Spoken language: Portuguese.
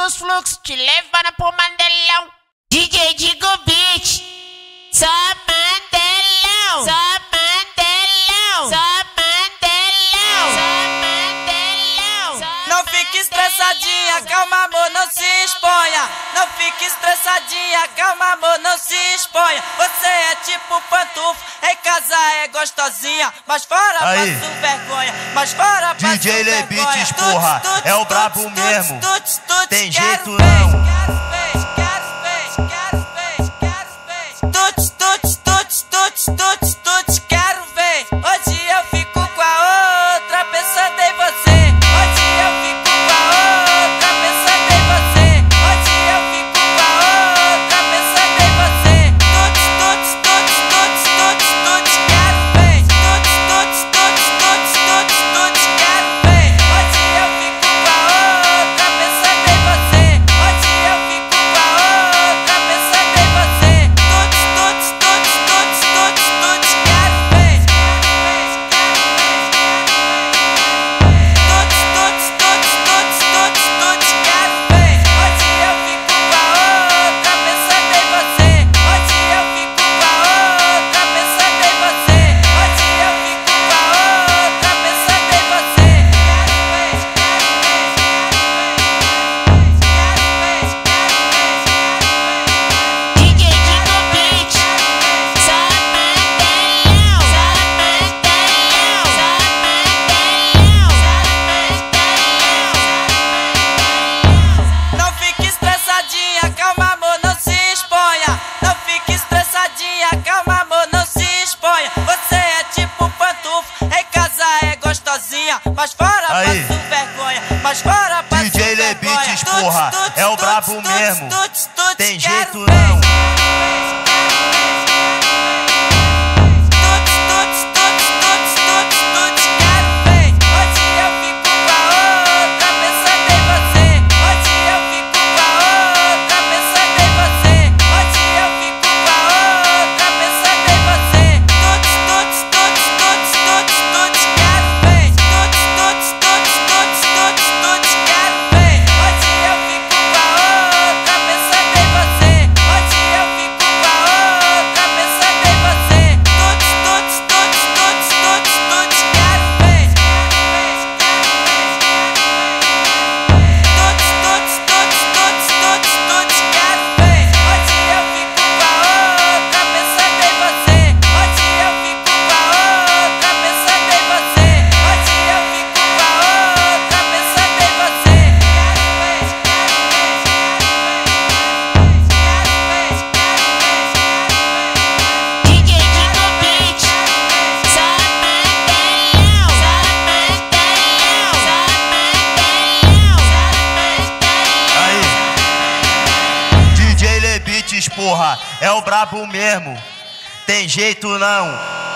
dos fluxos, te levando pro Mandelão. DJ Digo Beat, só Mandelão, só Mandelão, só Mandelão, só Mandelão. Não fique estressadinha, calma amor, não se exponha. Não fique estressadinha, calma amor, não se exponha. Você é tipo pantufo, em casa é gostosinha, mas fora passo vergonha, mas fora passo DJ vergonha. Lebites, porra, é o brabo mesmo, tem jeito não. Quero ver, quero ver, quero ver, quero ver. Hoje eu fico com a outra pensando em você. Hoje eu fico com a outra pensando em você. Hoje eu fico com a outra pensando em você. Quero ver. Quero ver. Hoje eu fico com a outra pensando em você. Hoje eu fico com a outra pensando em você. Mas fora passo vergonha, mas fora passo DJ Lebites, porra, é o brabo mesmo, tem jeito não. Porra, é o brabo mesmo, tem jeito não.